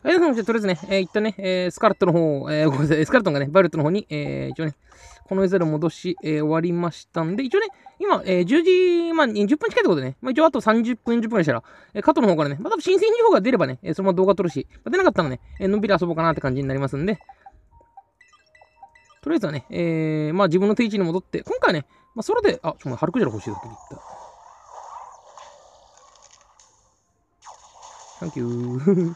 はい、じゃあとりあえずね、一旦ね、スカーレットの方、ごめんなさい、スカーレットがね、バイオレットの方に、一応ね、この絵皿戻し、終わりましたんで、一応ね、今、10時、まあ、10分近いってことでね、まあ、一応あと30分、40分くらいしたら、加藤の方からね、まあ、多分新鮮情報が出ればね、そのまま動画撮るし、まあ、出なかったらね、のんびり遊ぼうかなって感じになりますんで、とりあえずはね、まあ自分の定位置に戻って、今回はね、まあソロで、ハルクジャラ欲しいだけで言った。サンキュー。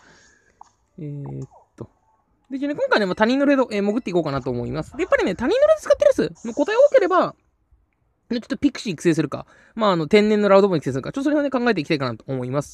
で、今回ね、まあ、他人のレード、潜っていこうかなと思います。で、やっぱりね、他人のレード使ってるやつの答え多ければ、ちょっとピクシー育成するか、まあ、天然のラウドボン育成するか、ちょっとそれをね、考えていきたいかなと思います。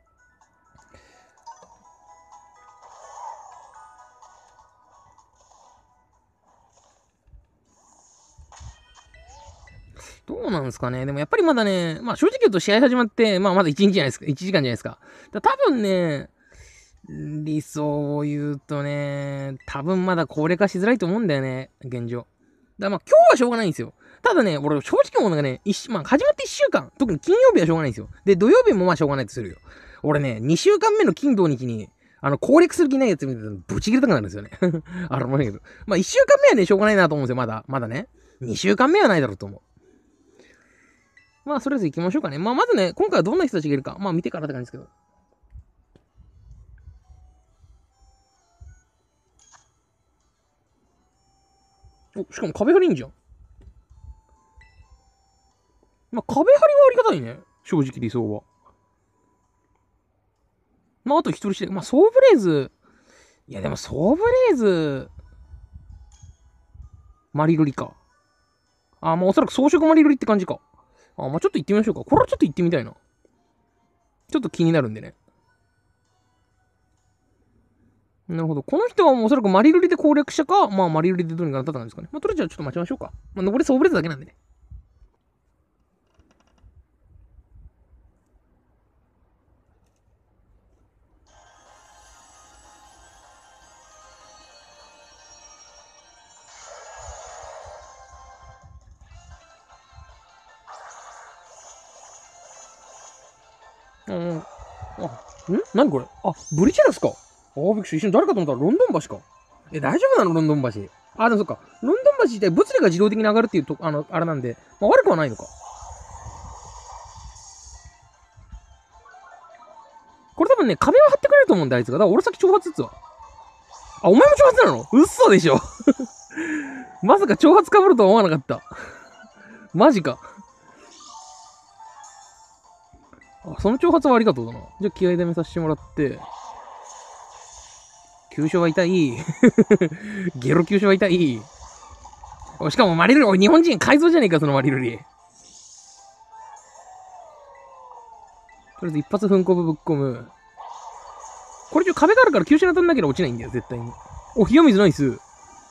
どうなんですかね。でもやっぱりまだね、まあ正直言うと試合始まって、まあまだ1日じゃないですか。1時間じゃないですか。多分ね、理想を言うとね、多分まだ高齢化しづらいと思うんだよね、現状。だからまあ今日はしょうがないんですよ。ただね、俺正直思うのがね、まあ始まって1週間、特に金曜日はしょうがないんですよ。で、土曜日もまあしょうがないとするよ。俺ね、2週間目の金土日に、攻略する気ないやつ見てブチ切れたくなるんですよね。あれもいいけど。まあ1週間目はね、しょうがないなと思うんですよ、まだね。2週間目はないだろうと思う。まあ、それぞれ行きましょうかね。まあ、まずね、今回はどんな人たちがいるか、まあ、見てからって感じですけど。お、しかも壁張りいいんじゃん。まあ、壁張りはありがたいね。正直理想は。まあ、あと一人して、まあ、ソーブレーズ。いや、でもソーブレーズ、マリルリか。まあ、おそらく装飾マリルリって感じか。まあ、ちょっと行ってみましょうか。これはちょっと行ってみたいな。ちょっと気になるんでね。なるほど。この人はおそらくマリルリで攻略したか、まあ、マリルリでどうにかなったんですかね。まあ、とりあえずはちょっと待ちましょうか。まあ、残りソーブレーズだけなんでね。何これブリチェラスか。びっくりした。一瞬誰かと思ったらロンドン橋か。大丈夫なのロンドン橋。でもそっか。ロンドン橋自体物理が自動的に上がるっていうあれなんで、まあ、悪くはないのか。これ多分ね、壁は張ってくれると思うんだ、あいつが。だから俺先挑発っつわ。お前も挑発なの嘘でしょ。まさか挑発被るとは思わなかった。マジか。その挑発はありがとうだな。じゃあ気合でめさせてもらって。急所は痛い。ゲロ急所は痛い。しかもマリルリ、日本人改造じゃねえか、そのマリルリ。とりあえず一発噴火ぶっ込む。これ一応壁があるから急所に当たんなければ落ちないんだよ、絶対に。冷や水ナイス。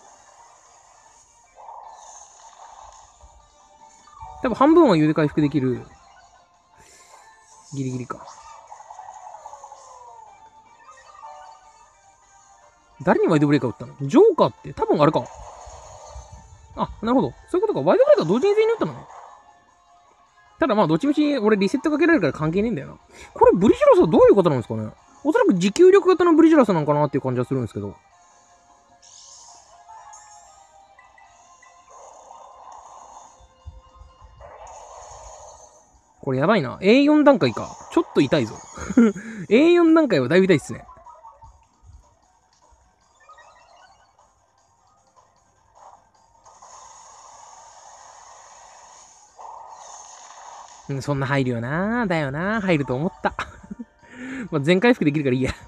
多分半分は湯で回復できる。ギリギリか。誰にワイドブレーカー打ったのジョーカーって多分あれか。なるほど。そういうことか。ワイドブレーカー同時に全員に打ったのね。ただまあ、どっちみち俺リセットかけられるから関係ねえんだよな。これブリジラスはどういう方なんですかね。おそらく持久力型のブリジラスなんかなっていう感じはするんですけど。これやばいな。A4 段階か。ちょっと痛いぞ。A4 段階はだいぶ痛いっすね。そんな入るよな。だよな。入ると思った。まあ全回復できるからいいや。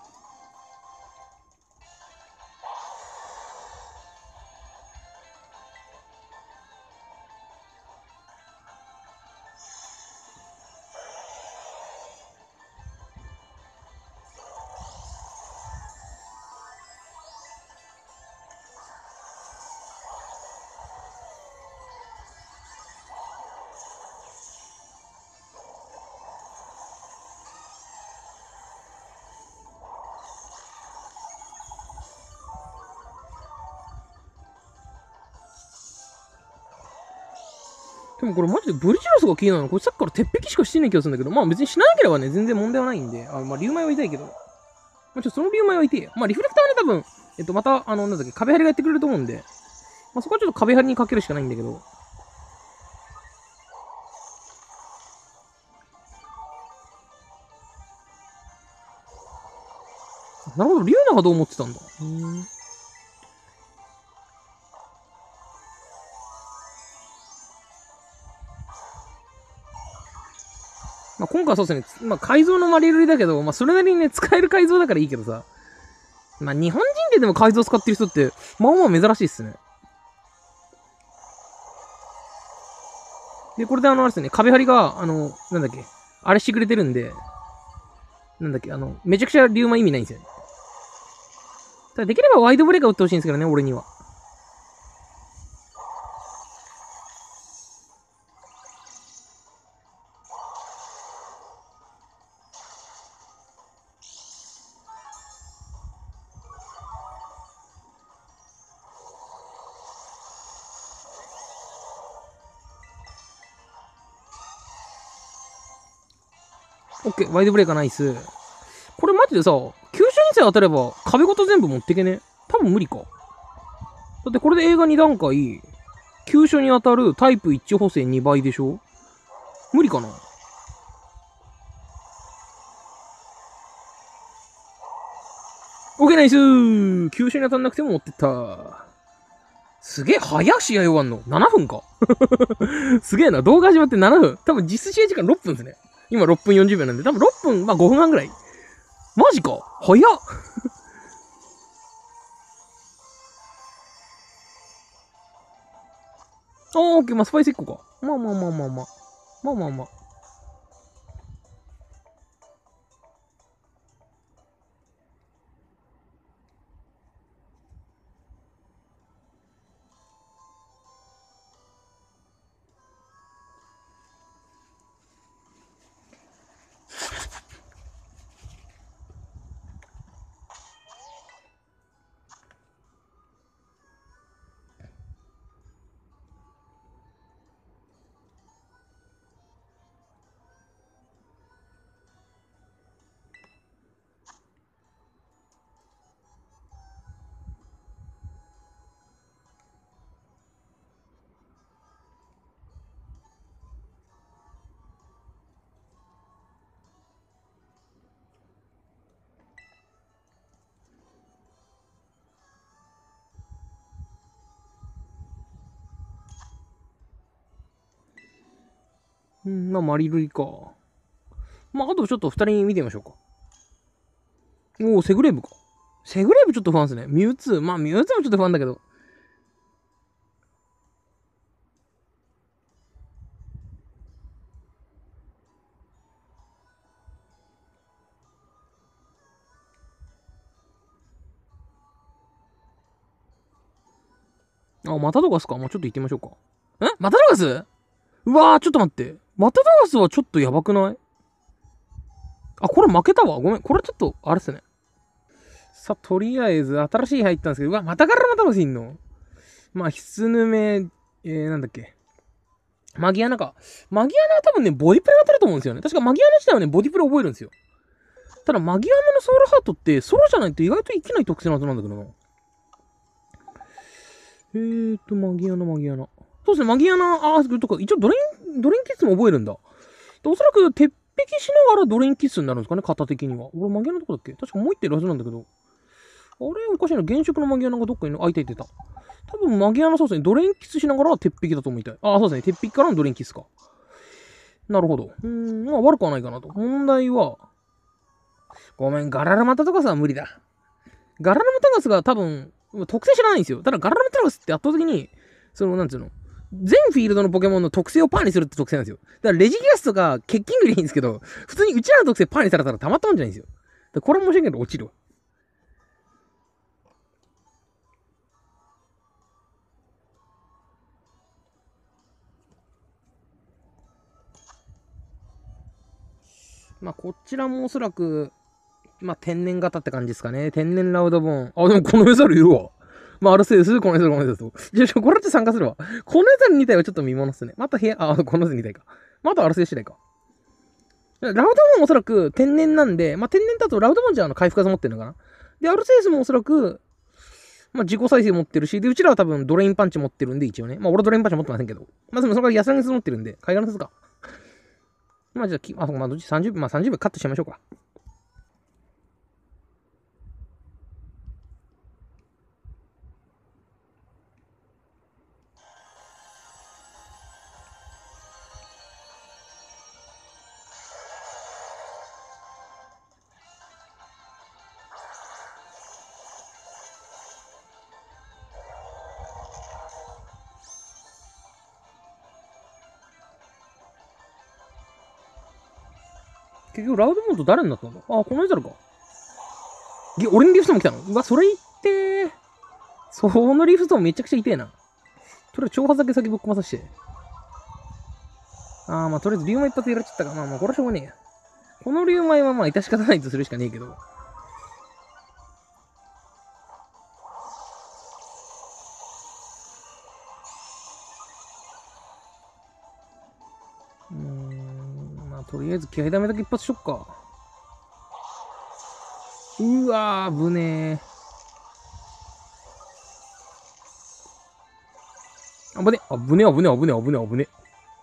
でもこれマジでブリジラスが気になるのこれさっきから鉄壁しかしてない気がするんだけど、まあ別にしなければね、全然問題はないんで。まあ、竜舞は痛いけど。 まあ、その理由前はいてよ。まあ、リフレクターはね、多分、また、なんだっけ、壁張りがやってくれると思うんで、まあ、そこはちょっと壁張りにかけるしかないんだけど、なるほど、リュウナがどう思ってたんだ。まあ、今回はそうですね、まあ、改造のマリルリだけど、まあ、それなりにね、使える改造だからいいけどさ、まあ、日本人ででも改造使ってる人って、まあまあ珍しいっすね。で、これであれですね、壁張りが、なんだっけ、あれしてくれてるんで、なんだっけ、めちゃくちゃリュウマ意味ないんですよね。ただできればワイドブレーカー打ってほしいんですけどね、俺には。オッケー、ワイドブレーカーナイス。これマジでさ、急所にさえ当たれば壁ごと全部持ってけね。多分無理か。だってこれで映画2段階、急所に当たるタイプ1補正2倍でしょ。無理かな。オッケーナイスー。急所に当たんなくても持ってった。すげえ、早い試合終わんの ?7 分か。すげえな。動画始まって7分。多分実質試合時間6分ですね。今6分40秒なんで、多分6分、まあ5分半ぐらい。マジか早っ。オッケー、まあスパイス1個か。まあまあまあまあまあ。まあまあまあ。まあマリルリか。まああとちょっと2人見てみましょうか。おお、セグレーブか。セグレーブちょっと不安ですね。ミュウツー。まあミュウツーもちょっと不安だけど。あ、マタドガスか。まあちょっと行ってみましょうか。マタドガス。うわー、ちょっと待って。マタドガスはちょっとやばくない？あ、これ負けたわ。ごめん。これちょっと、あれっすね。さあ、とりあえず、新しい入ったんですけど、うわ、またガラマタゴスいんの？まあ、ヒヌメ、なんだっけ。マギアナか。マギアナは多分ね、ボディプレ当たると思うんですよね。確かマギアナ自体はね、ボディプレ覚えるんですよ。ただ、マギアナのソウルハートって、ソロじゃないと意外と生きない特性のはずなんだけどな。マギアナ、マギアナ。そうですね、マギアナ、とか、一応ドレインキッスも覚えるんだ。でおそらく、鉄壁しながらドレインキッスになるんですかね、型的には。俺、マギアナどこだっけ？確かもう一点いるはずなんだけど。あれおかしいな。現職のマギアナがどっかにいた。多分マギアナそうですね。ドレインキスしながら鉄壁だと思いたい。そうですね。鉄壁からのドレインキスか。なるほど。まあ悪くはないかなと。問題は、ごめん、ガラルマタトガスは無理だ。ガラルマタガスが多分、特性知らないんですよ。ただガラルマタガスって圧倒的に、なんつうの、全フィールドのポケモンの特性をパーにするって特性なんですよ。だからレジギラスとかケッキングでいいんですけど、普通にうちらの特性パーにされたらたまったもんじゃないんですよ。これもしんけど落ちるわ。まあ、こちらもおそらく、まあ、天然型って感じですかね。天然ラウドボーン。でもこのメザルいるわ。まあ、アルセウス、このメザル、このメザルと。じゃあ、これって参加するわ。このメザル2体はちょっと見物っすね。また部屋、このメザル2体か。またアルセウス次第か。 ラウドモンおそらく天然なんで、まあ、天然だとラウドモンじゃ回復技持ってるのかな。で、アルセウスもおそらく、まあ、自己再生持ってるし、で、うちらは多分ドレインパンチ持ってるんで、一応ね。まあ、俺ドレインパンチ持ってませんけど。まあ、でもそれから安らぎ持ってるんで、海岸のすか。まあ、じゃあ、まあ、どっち30分、まあ、30分カットしちゃいましょうか。結局、ラウドモンド誰になったんだ。あ、このやつらか。俺のリフトも来たの。うわ、それ言ってー。そのリフトもめちゃくちゃ痛えな。とりあえず、挑発だけ先ぶっ込まさせて。まあ、とりあえず、竜舞一発やられちゃったか。まあ、これはしょうがねえや。この竜舞はまあ、致し方ないとするしかねえけど。まあ、とりあえず気合ダメだけ一発しよっか。うわー、危ねえ。危ねえ、危ねえ、危ねえ、危ねえ、危ねえ、危ねえ。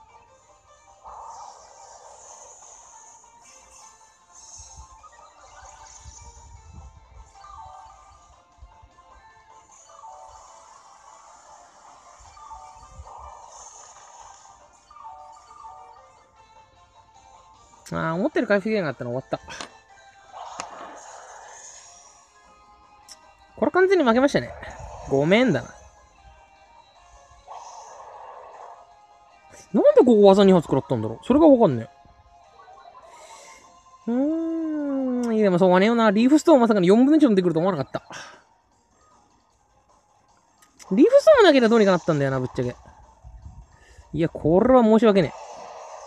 思ってる回復ゲームがあったの終わった。これ完全に負けましたね。ごめんだな。なんでここ技2発食らったんだろう。それがわかんねえ。いやでもそうはねえよな。リーフストーンまさかの4分の1も出てくると思わなかった。リーフストーンだけでどうにかなったんだよな、ぶっちゃけ。いや、これは申し訳ねえ。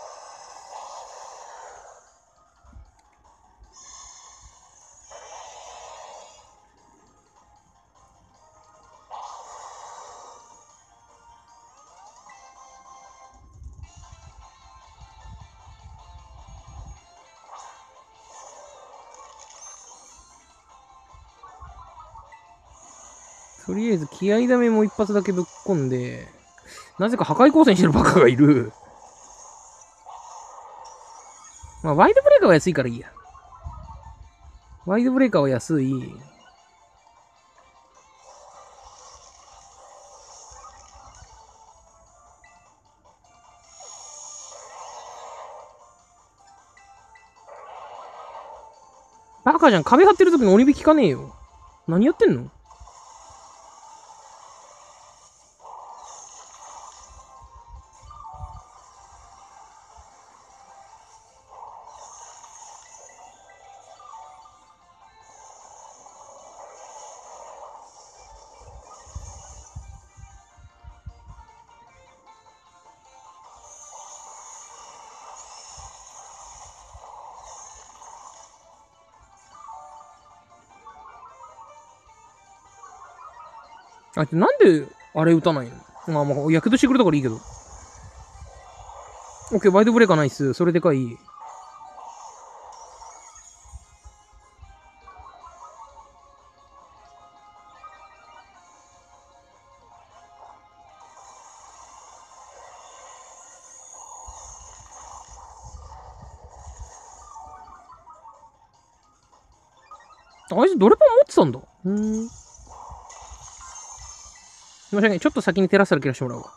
とりあえず気合ダメも一発だけぶっ込んで、なぜか破壊光線してるバカがいる。まあ、ワイドブレーカーは安いからいいや。ワイドブレーカーは安い。バカじゃん。壁張ってる時に鬼引きかねえよ。何やってんの？なんで、あれ撃たないの？まあ、やけどしてくれたからいいけど。オッケー、ワイドブレーカーないっす。それでかい。あいつドレパン持ってたんだ。申し訳ない。ちょっと先に照らしたら切らしてもらうわ。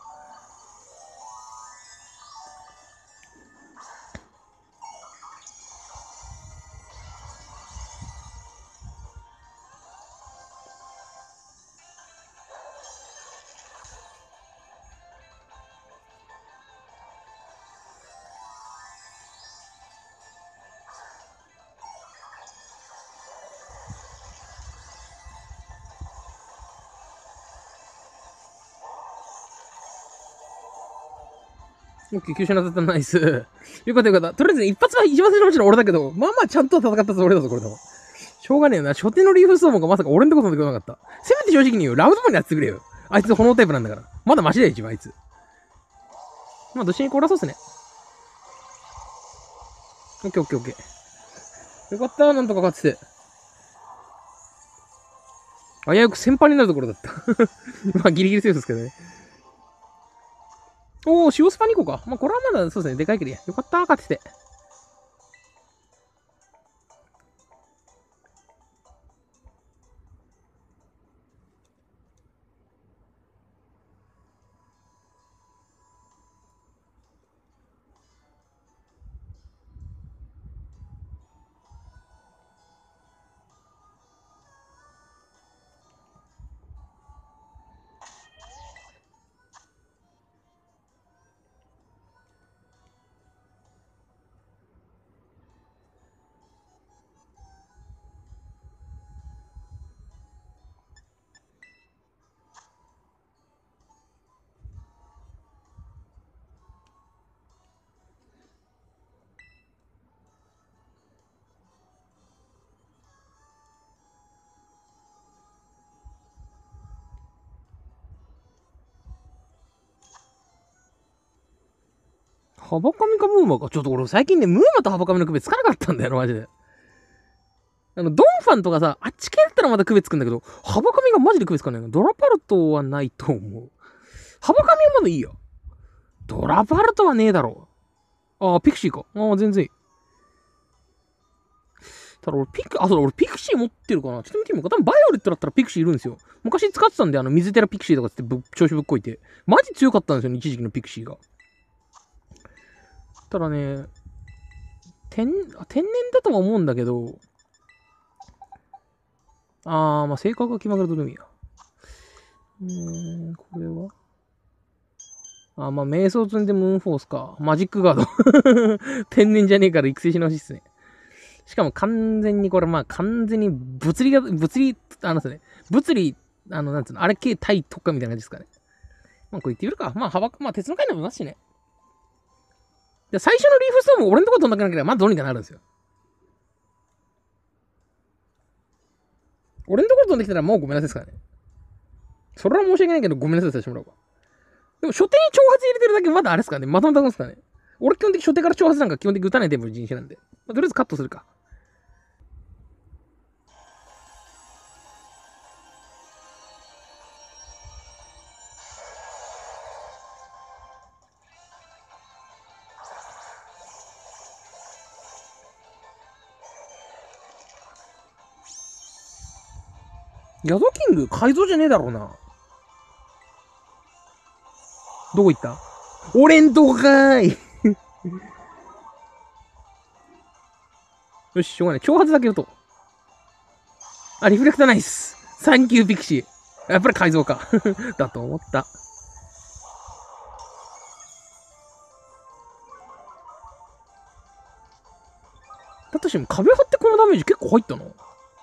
オッケー、急所に当たったナイス。よかったよかった。とりあえず一発は一番最初のうちの俺だけど、まあまあちゃんと戦ったつもりだぞ、これでも。しょうがねえな。初手のリーフストームがまさか俺のところまで来なかった。せめて正直に言う。ラウドマンにやってくれよ。あいつ炎タイプなんだから。まだマシだよ、一番あいつ。まあ、どっちに殺そうっすね。 オッケーオッケーオッケー。よかった、なんとか勝ってて。危うく先輩になるところだった。まあ、ギリギリセーフですけどね。おー、塩スパに行こうか。まあ、これはまだそうですね、でかいけどや。よかった、勝ってて。ハバカミかムーマか。ちょっと俺最近ね、ムーマとハバカミの区別つかなかったんだよな、マジで。ドンファンとかさ、あっち系だったらまた区別つくんだけど、ハバカミがマジで区別つかないの。ドラパルトはないと思う。ハバカミはまだいいよ。ドラパルトはねえだろう。ああ、ピクシーか。ああ、全然いい。ただ俺俺ピクシー持ってるかなちょっと見てみようか。多分バイオレットだったらピクシーいるんですよ。昔使ってたんで、水寺ピクシーとかって調子ぶっこいて。マジ強かったんですよね、一時期のピクシーが。ただね、天然だとは思うんだけど、まあ性格が決まるとでもいいや。これはまあ、瞑想積んでムーンフォースか。マジックガード。天然じゃねえから育成し直しっすね。しかも完全にこれ、まあ完全に物理、なんつうの、あれ系対特化みたいな感じですかね。まあこれ言ってみるか。まあ鉄の回でもいますしね。で、最初のリーフストーンも俺のとこ飛んだけなければ、まだどうにかなるんですよ。俺のところ飛んできたらもうごめんなさいですからね。それは申し訳ないけど、ごめんなさいさせてもらおうか。でも、初手に挑発入れてるだけまだあれですからね。まとめたんですからね。俺基本的に初手から挑発なんか基本的に打たないテンポの人種なんで。まあ、とりあえずカットするか。ヤドキング改造じゃねえだろうな。どこ行った？俺んとこかーい。よし、しょうがない。挑発だけ言うと。リフレクターナイス。サンキューピクシー。やっぱり改造か。だと思った。だとしても壁張ってこのダメージ結構入ったな。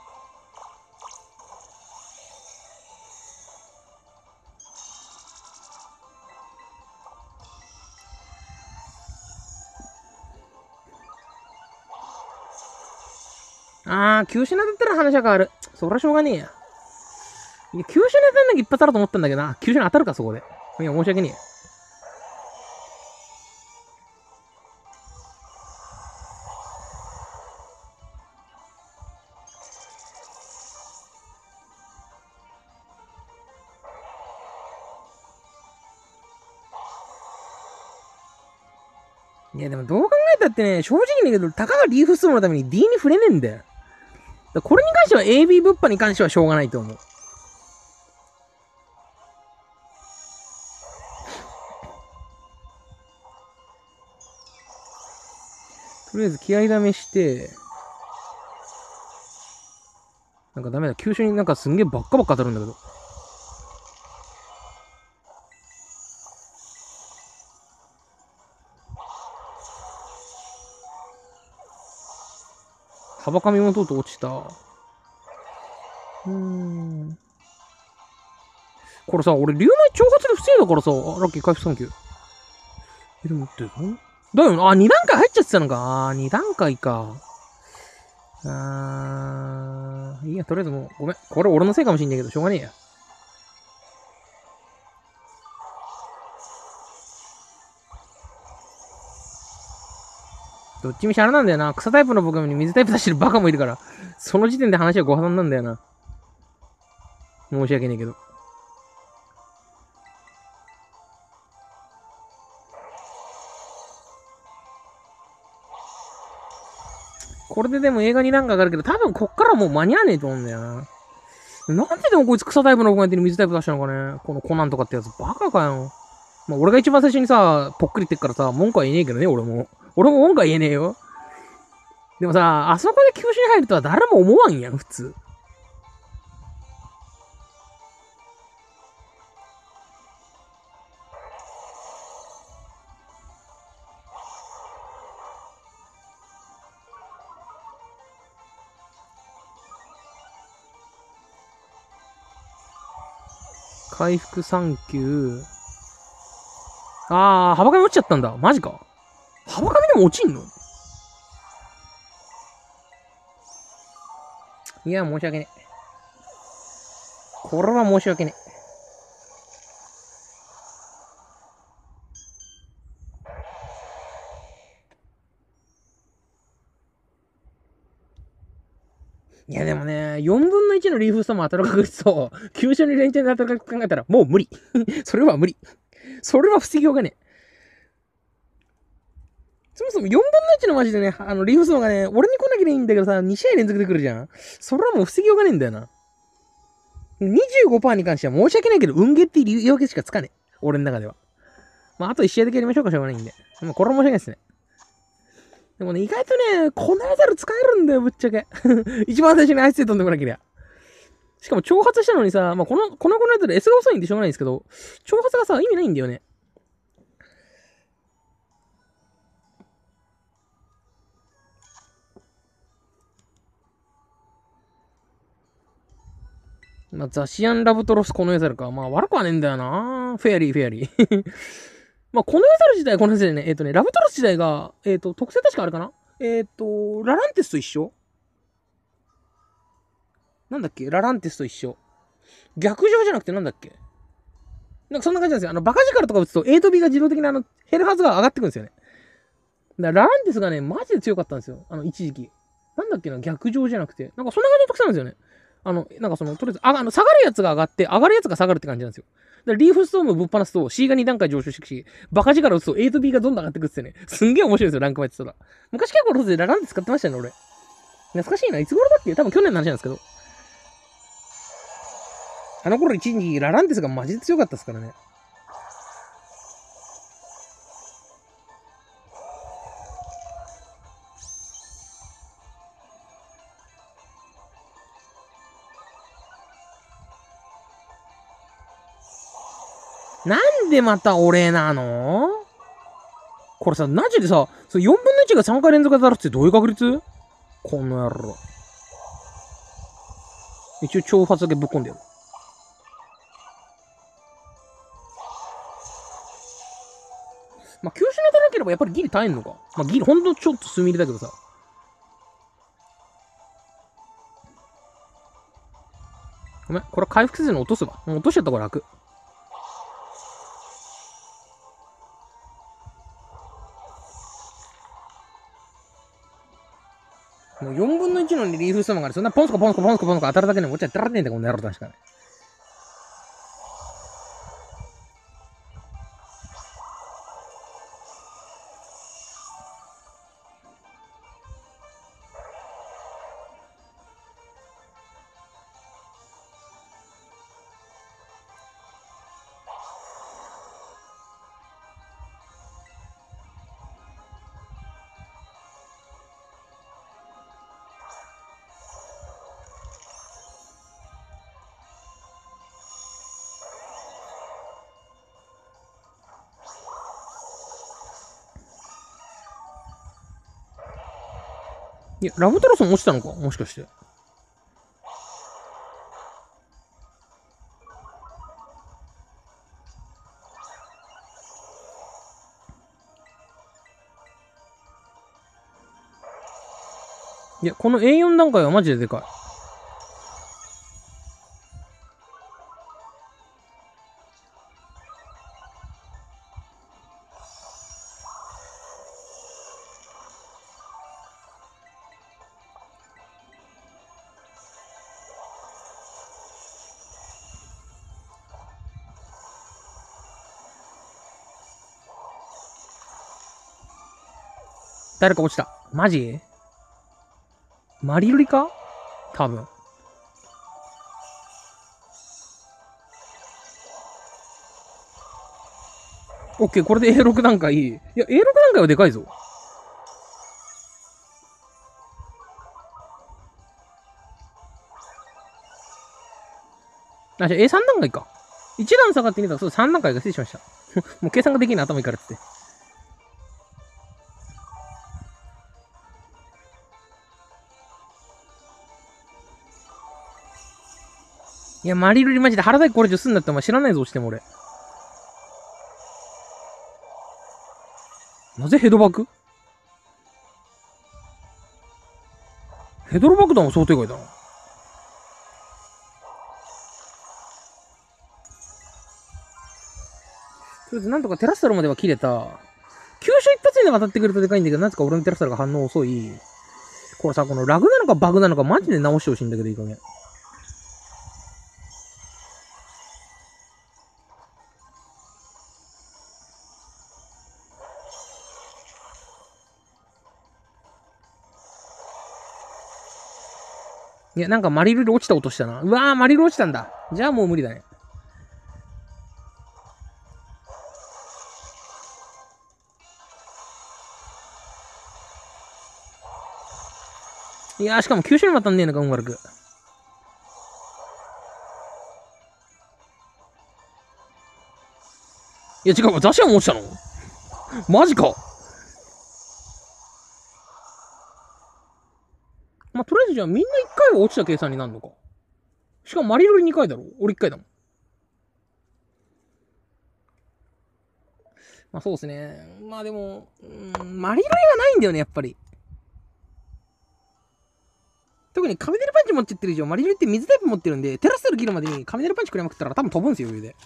急所だったら話は変わる。そりゃしょうがねえや。いや、急所に当たんなきゃ一発あると思ったんだけどな。急所に当たるか、そこで。いや、申し訳ねえや。いや、でもどう考えたってね、正直に言うけど、たかがリーフストームのために D に触れねえんだよ。これに関しては AB 物販に関してはしょうがないと思う。とりあえず気合試して、なんかダメだ。急所になんかすんげえばっかばっか当たるんだけど。幅紙もとうとう落ちた。これさ、俺、竜舞挑発で不正だからさ、ラッキー回復サンキュー。でもって、だよな。2段階入っちゃってたのか。2段階か。いいや、とりあえずもう、ごめん。これ俺のせいかもしんないけど、しょうがねえや。 どっちみちあれなんだよな。草タイプのポケモンに水タイプ出してるバカもいるから、その時点で話はご破談なんだよな。申し訳ねえけど。これででも映画になんか上がるけど、多分こっからもう間に合わねえと思うんだよな。なんででもこいつ草タイプのポケモン相手に水タイプ出したのかね。このコナンとかってやつ、バカかよ。まあ俺が一番最初にさ、ぽっくり言ってっからさ、文句は言えねえけどね、俺も。俺も文句は言えねえよ。でもさ、あそこで球種に入るとは誰も思わんやん、普通。回復3級。あー、幅紙落ちちゃったんだ。マジか。幅紙でも落ちんの？いや、申し訳ねえ。これは申し訳ねえ。いやでもね、4分の1のリーフストーンも当たる確率と、急所に連チャンで当たる確率考えたら、もう無理。それは無理。それは防ぎようがねえ。そもそも4分の1のマジでね、リーフストーンがね、俺に来なきゃいいんだけどさ、2試合連続で来るじゃん。それはもう防ぎようがねえんだよな。25% に関しては申し訳ないけど、運ゲーって言い訳しかつかねえ。俺の中では。まあ、あと1試合だけやりましょうか、しょうがないんで。まあ、これは申し訳ないですね。でもね、意外とね、この間使えるんだよ、ぶっちゃけ。一番最初にアイスで飛んでこなきゃ。しかも挑発したのにさ、まあ、この間で S が遅いんでしょうがないんですけど、挑発がさ、意味ないんだよね。まあ、ザシアン・ラブトロスこのエザルか。まあ、悪くはねえんだよな。フェアリー、フェアリー。まあ、このエザル自体、このエザルね、ラブトロス自体が、特性確かあれかなラランテスと一緒なんだっけラランテスと一緒。逆上じゃなくてなんだっけなんかそんな感じなんですよ。バカ力とか打つと A と B が自動的に減るはずが上がってくるんですよね。だからラランテスがね、マジで強かったんですよ。一時期。なんだっけな、逆上じゃなくて。なんかそんな感じの特性なんですよね。なんかとりあえず、下がるやつが上がって、上がるやつが下がるって感じなんですよ。だからリーフストームをぶっ放すと C が2段階上昇していくし、バカ力打つと A と B がどんどん上がってくってね。すんげえ面白いですよ、ランクマやってたら。昔結構ロスでラランテ使ってましたね、俺。懐かしいな。いつ頃だっけ多分去年の話なんですけど。あの頃一時期ラランテスがマジで強かったですからね。なんでまた俺なのこれさ、マジでさ、4分の1が3回連続で当たるってどういう確率この野郎。一応挑発だけぶっ込んでやる。まあ、球種ネタなければやっぱりギリ耐えんのか。まあ、ギリほんとちょっと数ミリだけどさ。ごめん、これ回復せずに落とすわ。もう落としちゃったから楽。もう4分の1のリリーフストーンがある。そんなポンスコポンスコポンスコポンスコ当たるだけでもこっちは当たらねえんだ、この野郎確かに。いや、ラブトロソン落ちたのかもしかして。いや、この A4 段階はマジででかい。 誰か落ちた。マジマリルリか多分。オッケー、これで A6 段階。いや、A6 段階はでかいぞ。あ、じゃあ A3 段階か。1段下がって2段、そう、3段階が失礼しました。もう計算ができない頭いいからって。いや、マリルリマジで腹だけこれ以上すんだってお前知らないぞ、しても俺。なぜヘドバクヘドロ爆弾は想定外だな。とりあえずなんとかテラスタルまでは切れた。急所一発目で当たってくるとでかいんだけど、なぜか俺のテラスタルが反応遅い。これさ、このラグなのかバグなのかマジで直してほしいんだけど、いい加減。いや、なんかマリルル落ちた音したな。うわー、マリル落ちたんだ。じゃあもう無理だね。いやー、しかも9種類も当たんねえのか、運悪く。いや、違う、ザシアン落ちたのマジか。まあ、とりあえずじゃあみんな1回は落ちた計算になるのか。しかもマリルル2回だろ。俺1回だもん。まあそうですね。まあでも、マリルルがないんだよね、やっぱり。特にカミネルパンチ持っちゃってる以上、マリルルって水タイプ持ってるんで、テラスタル切るまでにカミネルパンチ食らいまくったら多分飛ぶんですよ、余裕で。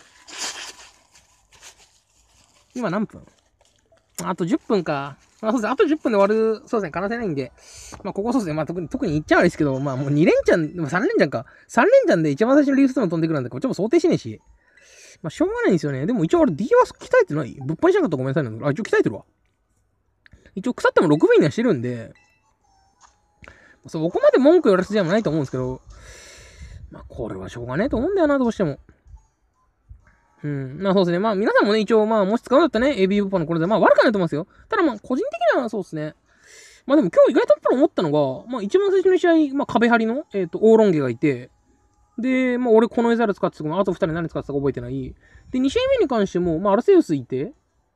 今何分あと10分か。まあそうですね。あと10分で終わる、そうですね。可能性ないんで。まあここそうですね。まあ特に言っちゃ悪いですけど、まあもう2連チャン、3連チャンか。3連チャンで一番最初にリーフストーン飛んでくるんで、こっちも想定しねえし。まあしょうがないんですよね。でも一応俺 D は鍛えてないぶっぱりしなかったらごめんなさいね。あ、一応鍛えてるわ。一応腐っても6分にはしてるんで、そう、ここまで文句言われる筋合いもないと思うんですけど、まあこれはしょうがねえと思うんだよな、どうしても。まあそうですね。まあ皆さんもね、一応まあもし使うんだったらね、AB ブッパのこれでまあ悪くないと思いますよ。ただまあ個人的にはそうですね。まあでも今日意外とやっぱり思ったのが、まあ一番最初の試合、まあ壁張りの、オーロンゲがいて、で、まあ俺このエザル使ってたあと2人何使ってたか覚えてない。で、2試合目に関しても、まあアルセウスいて、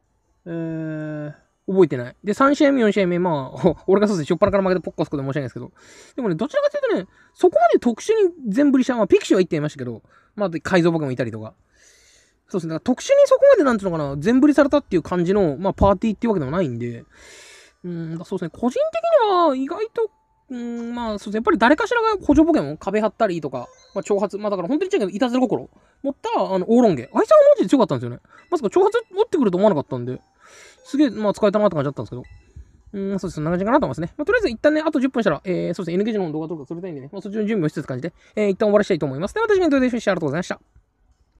覚えてない。で、3試合目、4試合目、まあ、俺がそうですね、しょっぱなから負けてポッコスコで申し訳ないですけど、でもね、どちらかというとね、そこまで特殊に全振りした、まあピクシーは言っていましたけど、まあ改造僕もいたりとか、そうですね。特殊にそこまでなんていうのかな、全振りされたっていう感じの、まあ、パーティーっていうわけでもないんで、そうですね。個人的には、意外と、まあ、そうですね。やっぱり誰かしらが補助ポケモン、壁張ったりとか、まあ、挑発、まあ、だから本当に言っちゃうけど、いたずら心持った、オーロンゲ。あいつはマジで強かったんですよね。まさか挑発持ってくると思わなかったんで、すげえ、まあ、使えたなって感じだったんですけど。そうです。そんな感じかなと思いますね。まあ、とりあえず一旦ね、あと10分したら、そうですね、N ゲージの動画とか撮りたいんでね、まあ、そっちの準備をしつつ感じで、一旦終わらしたいと思います。では、私がイントロデーションしてありがとうございました。